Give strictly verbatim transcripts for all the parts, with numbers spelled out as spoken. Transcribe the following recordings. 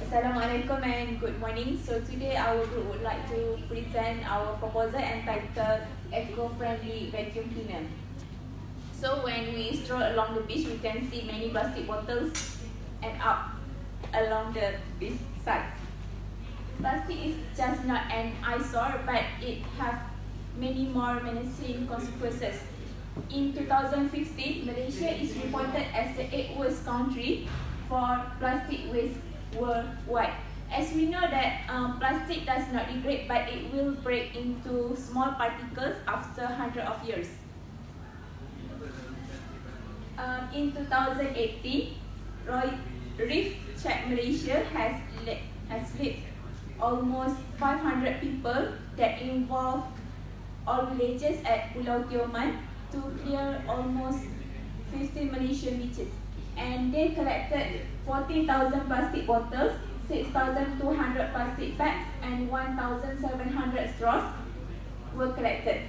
Assalamualaikum and good morning. So today our group would like to present our proposal entitled Eco-Friendly Vacuum Cleaner. So when we stroll along the beach, we can see many plastic bottles and up along the beach sides. Plastic is just not an eyesore, but it has many more menacing consequences. In two thousand fifteen, Malaysia is reported as the eighth worst country for plastic waste worldwide. As we know that um, plastic does not degrade, but it will break into small particles after hundreds of years. Um, in two thousand eighteen, Reef Check Malaysia has led, has led almost five hundred people that involve all villages at Pulau Tioman to clear almost fifteen Malaysian beaches. And they collected fourteen thousand plastic bottles, six thousand two hundred plastic bags, and one thousand seven hundred straws were collected.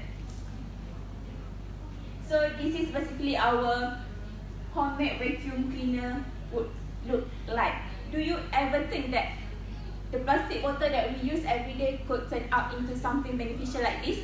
So this is basically our homemade vacuum cleaner would look like. Do you ever think that the plastic bottle that we use every day could turn out into something beneficial like this?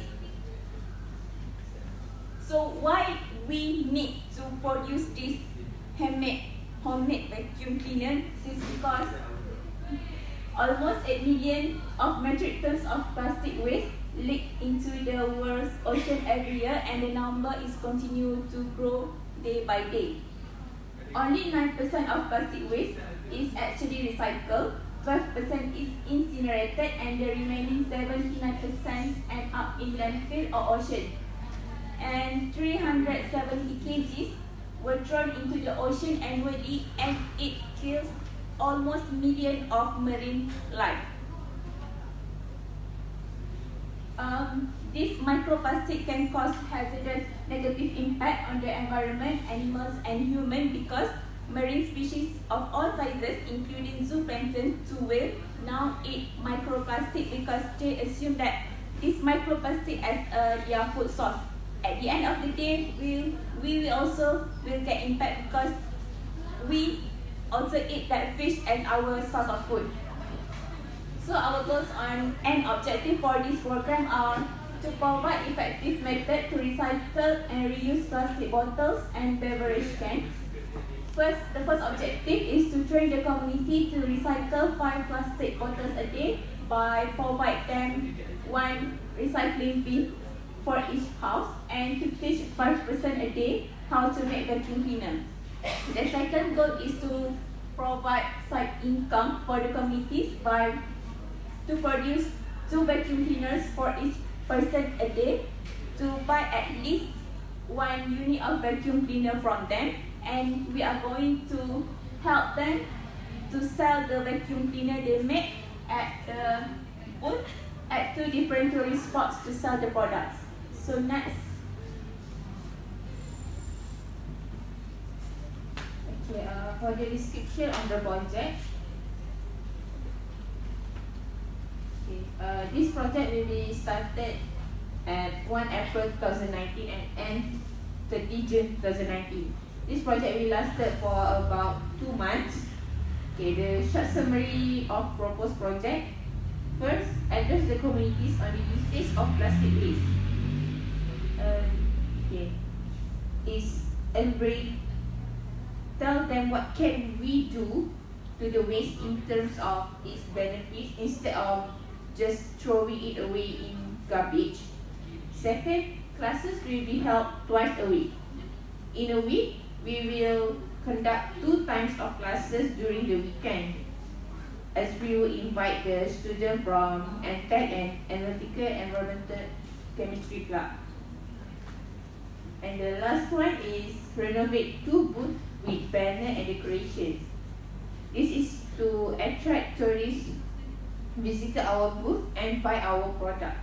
So why we need to produce this handmade homemade vacuum cleaner? This is because almost eight million of metric tons of plastic waste leak into the world's ocean every year, and the number is continue to grow day by day. Only nine percent of plastic waste is actually recycled, twelve percent is incinerated, and the remaining seventy-nine percent end up in landfill or ocean. And three hundred seventy kilograms were thrown into the ocean annually, and it kills almost a million of marine life. Um, this microplastic can cause hazardous negative impact on the environment, animals, and humans because marine species of all sizes, including zooplankton to whale, now eat microplastic because they assume that this microplastic as uh, their food source. At the end of the day, we we will also will get impact because we also eat that fish as our source of food. So our goals on and objective for this program are to provide effective method to recycle and reuse plastic bottles and beverage cans. First, the first objective is to train the community to recycle five plastic bottles a day by provide them one recycling bin for each house, and to teach five percent a day how to make vacuum cleaner. The second goal is to provide side income for the communities by to produce two vacuum cleaners for each person a day, to buy at least one unit of vacuum cleaner from them, and we are going to help them to sell the vacuum cleaner they make at the booth at two different tourist spots to sell the products. So next, okay, uh, for the description of the project, okay, uh, this project will be started at first April two thousand nineteen and end thirtieth June two thousand nineteen. This project will lasted for about two months. Okay, the short summary of proposed project. First, address the communities on the usage of plastic waste. Uh, okay, is elaborate. Tell them what can we do to the waste in terms of its benefits instead of just throwing it away in garbage. Second, classes will be held twice a week. In a week, we will conduct two times of classes during the weekend, as we will invite the students from N T E C and Analytical Environmental Chemistry Club. And the last one is renovate two booths with banner and decorations. This is to attract tourists visit our booth and buy our product.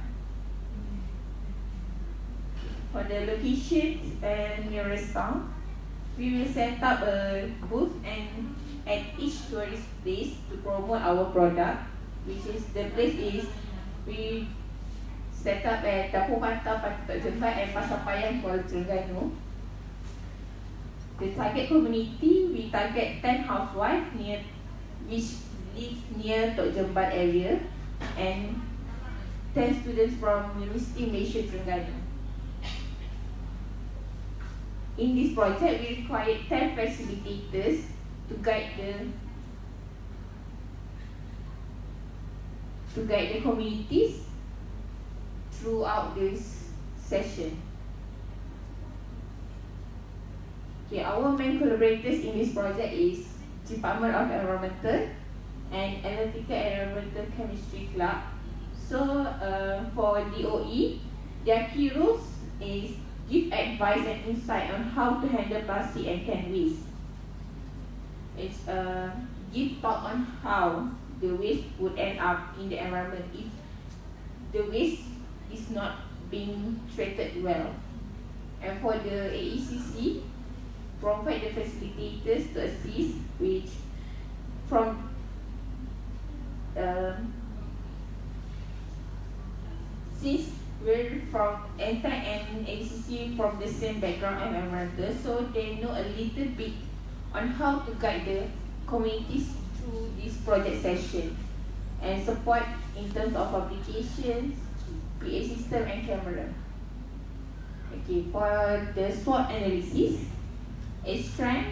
For the locations and nearest town, we will set up a booth and at each tourist place to promote our product, which is the place is we set up at Dapur Mata, Patut Jengkai and Pasar Payang, Kuala Terengganu. The target community, we target ten housewives near which lives near Tok Jembat area, and ten students from University Malaysia Terengganu. In this project, we required ten facilitators to guide the to guide the communities throughout this session. Okay, our main collaborators in this project is Department of Environmental and Analytical Environmental Chemistry Club. So uh, for D O E, their key roles is give advice and insight on how to handle plastic and can waste. It's uh, give thought on how the waste would end up in the environment if the waste is not being treated well. And for the A E C C, provide the facilitators to assist, which from uh, since we're from N T A and A E C C from the same background and environmental, so they know a little bit on how to guide the communities through this project session and support in terms of applications, P A system and camera. Okay, for the SWOT analysis, a strength,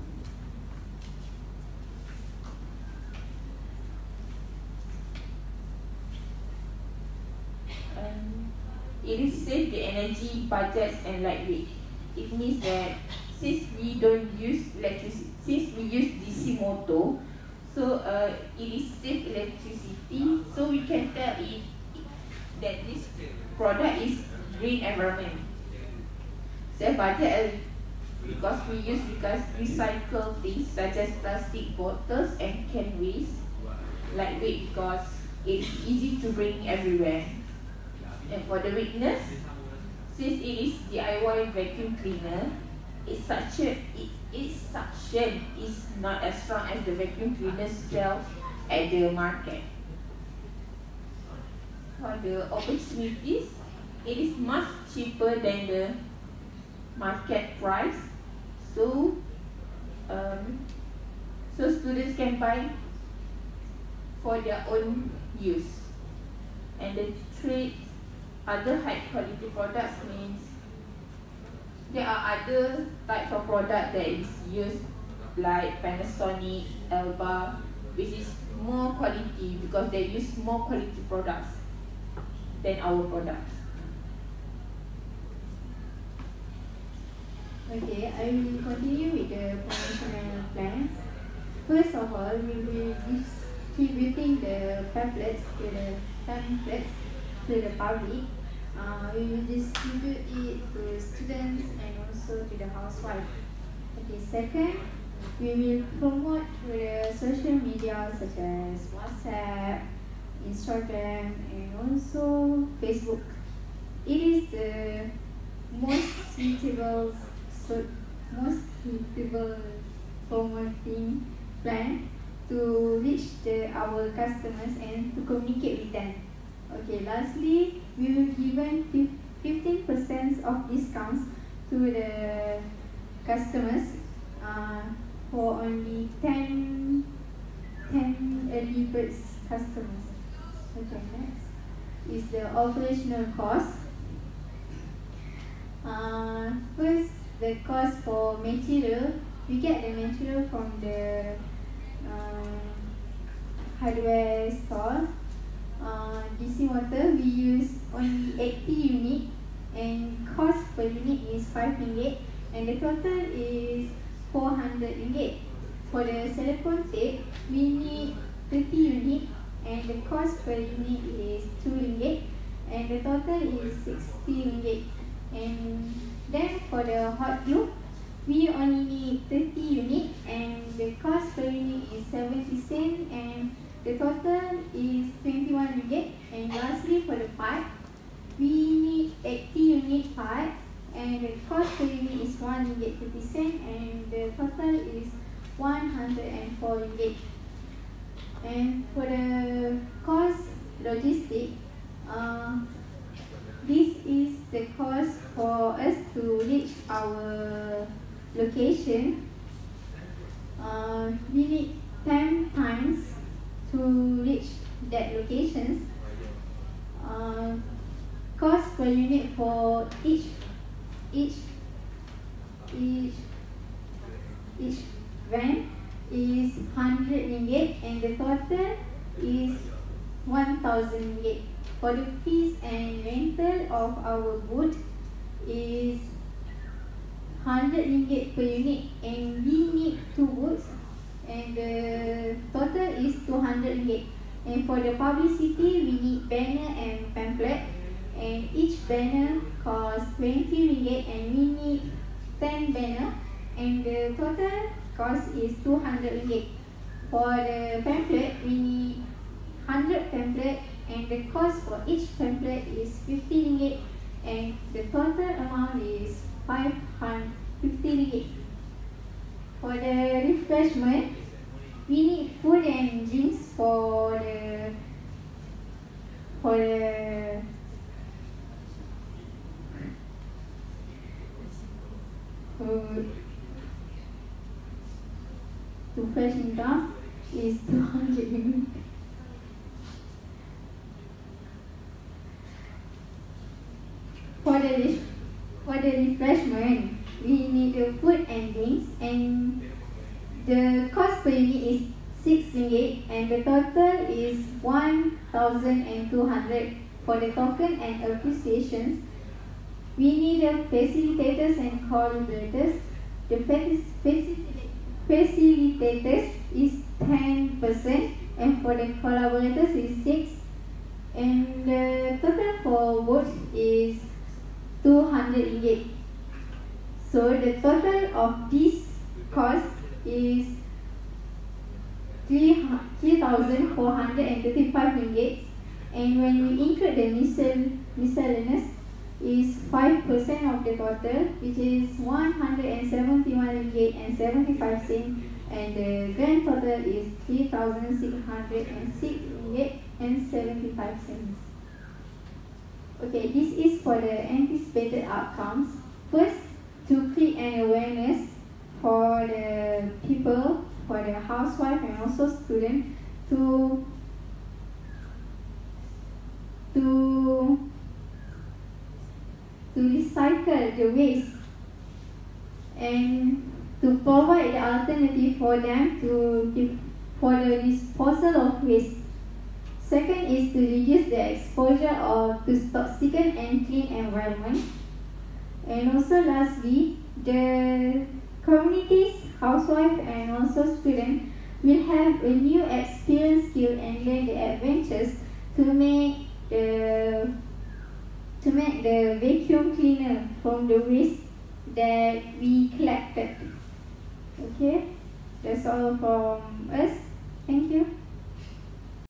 um, it is save the energy, budgets and lightweight. It means that since we don't use electricity, since we use D C motor, so uh, it is save electricity, so we can tell it that this product is green environment. Save budget because we use because recycle things such as plastic bottles and can waste. Lightweight because it's easy to bring everywhere. And for the weakness, since it is D I Y vacuum cleaner, its suction, it, its suction is not as strong as the vacuum cleaner sells at the market. For the opportunities, it is much cheaper than the market price, so um, so students can buy for their own use. And the trade other high quality products means there are other types of product that is used like Panasonic, Elba, which is more quality because they use more quality products than our products. Okay, I will continue with the promotional plans. First of all, we will be distributing the pamphlets to the pamphlets to the public. Uh, we will distribute it to students and also to the housewife. Okay, second, we will promote through the social media such as WhatsApp, Instagram, and also Facebook. It is the most suitable, so most suitable promoting plan to reach the, our customers and to communicate with them. Okay, lastly, we will given fifteen percent of discounts to the customers uh, for only ten, ten early birds customers. Okay, next is the operational cost. Uh, first, the cost for material. We get the material from the uh, hardware store. Uh, D C motor, we use only eighty unit and cost per unit is five ringgit and the total is four hundred ringgit. For the telephone tape, we need thirty unit and the cost per unit is two ringgit and the total is sixty ringgit. And then for the hot glue, we only need thirty unit and the cost per unit is seventy cent and the total is twenty-one ringgit. And lastly, for the pipe, we need eighty unit pipe and the cost per unit is one ringgit thirty cent and the total is one hundred four ringgit. And for the cost logistic, uh, this is the cost for us to reach our location. Uh, we need ten times to reach that locations. Uh, cost per unit for each each each each van is one hundred ringgit, and the total is one thousand ringgit. For the fees and rental of our booth is one hundred ringgit per unit, and we need two booths, and the total is two hundred ringgit. And for the publicity, we need banner and pamphlet, and each banner costs twenty ringgit, and we need ten banner, and the total cost is two hundred ringgit. For the pamphlet, we need one hundred pamphlet, and the cost for each pamphlet is fifty ringgit, and the total amount is five hundred fifty ringgit. For the refreshment, we need food and drinks for the for the food to fresh income is two hundred ringgit. For the for the refreshment, we need the food and drinks, and the cost per unit is six ringgit, and the total is one thousand and two hundred. For the token and appreciations, we need the facilitators and collaborators. The facilitators is ten percent, and for the collaborators is six, and the total for both is two hundred ringgit. So the total of this cost is three thousand four hundred thirty-five ringgit, and when we include the miscel miscellaneous is five percent of the total, which is one hundred seventy-one ringgit and seventy-five cents, and the grand total is three thousand six hundred six ringgit and seventy-five cents. Okay, this is for the anticipated outcomes. First, to create an awareness for the people, for the housewife and also student, to to to recycle the waste and to provide the alternative for them to for the disposal of waste. Second is to reduce the exposure of to toxic and clean environment. And also lastly, the communities, housewife and also student will have a new experience, skill and learn the adventures to make the to make the vacuum cleaner from the waste that we collected. Okay, that's all from us. Thank you.